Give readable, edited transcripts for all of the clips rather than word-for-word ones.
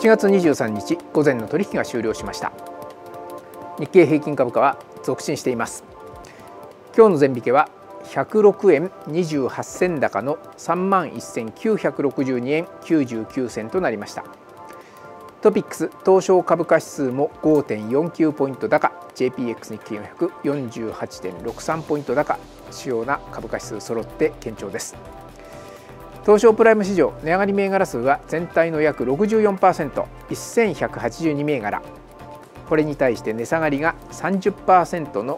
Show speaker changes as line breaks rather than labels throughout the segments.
7月23日午前の取引が終了しました。日経平均株価は続伸しています。今日の前引けは106円28銭高の 31,962 円99銭となりました。トピックス東証株価指数も 5.49 ポイント高、 JPX 日経400 48.63 ポイント高、主要な株価指数揃って堅調です。東証プライム市場値上がり銘柄数は全体の約 64%、 1182銘柄。これに対して値下がりが 30% の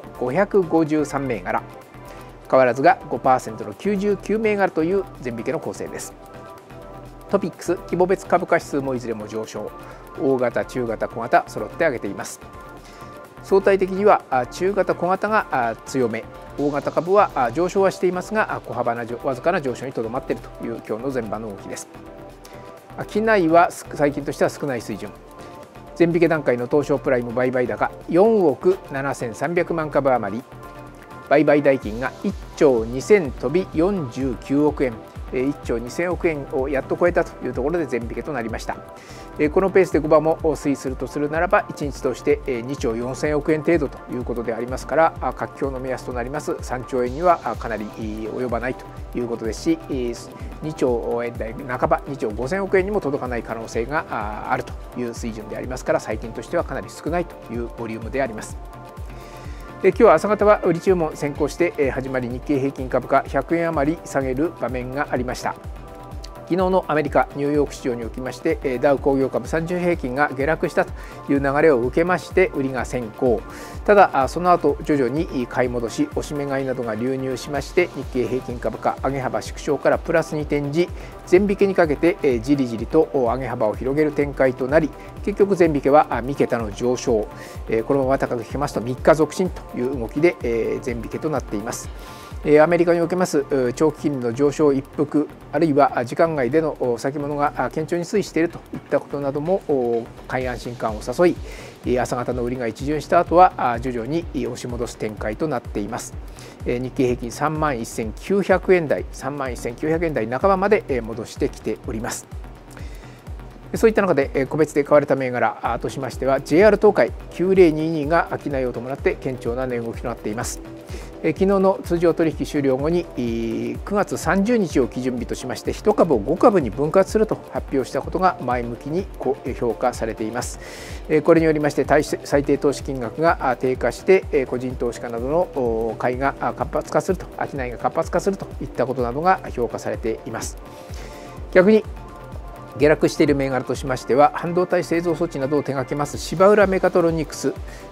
553銘柄。変わらずが 5% の99銘柄という前引けの構成です。トピックス規模別株価指数もいずれも上昇、大型、中型、小型揃って上げています。相対的には中型、小型が強め、大型株は上昇はしていますが小幅なわずかな上昇にとどまっているという今日の前場の動きです。期内は最近としては少ない水準。前引け段階の東証プライム売買高4億7300万株余り、売買代金が1兆2000飛び49億円、1兆2000億円をやっと超えたというところで前引けとなりました。このペースで5番も推移するとするならば1日として2兆4000億円程度ということでありますから、活況の目安となります3兆円にはかなり及ばないということですし、2兆円台半ば2兆5000億円にも届かない可能性があるという水準でありますから、最近としてはかなり少ないというボリュームであります。今日は朝方は売り注文先行して始まり、日経平均株価100円余り下げる場面がありました。昨日のアメリカニューヨーク市場におきましてダウ工業株30平均が下落したという流れを受けまして売りが先行。ただその後徐々に買い戻し、押し目買いなどが流入しまして、日経平均株価上げ幅縮小からプラスに転じ、前引けにかけてじりじりと上げ幅を広げる展開となり、結局前引けは3桁の上昇、このまま高く引けますと3日続伸という動きで前引けとなっています。アメリカにおけます長期金利の上昇一服、あるいは時間外での先物が堅調に推移しているといったことなども買い安心感を誘い、朝方の売りが一巡した後は徐々に押し戻す展開となっています。日経平均31,900円台、31,900円台半ばまで戻してきております。そういった中で個別で買われた銘柄としましては JR 東海9022が商いを伴って堅調な値動きとなっています。昨日の通常取引終了後に9月30日を基準日としまして1株を5株に分割すると発表したことが前向きに評価されています。これによりまして最低投資金額が低下して個人投資家などの買いが活発化すると、商いが活発化するといったことなどが評価されています。逆に下落している銘柄としましては、半導体製造装置などを手掛けます芝浦メカトロニクス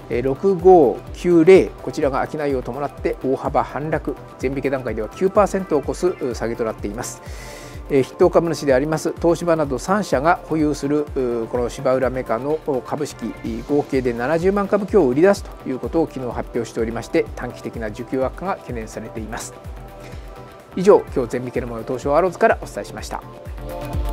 6590、こちらが商いを伴って大幅反落、前引け段階では 9% を超す下げとなっています。筆頭株主であります東芝など3社が保有するこの芝浦メカの株式合計で70万株強を売り出すということを昨日発表しておりまして、短期的な需給悪化が懸念されています。以上、今日前引けの模様、東証アローズからお伝えしました。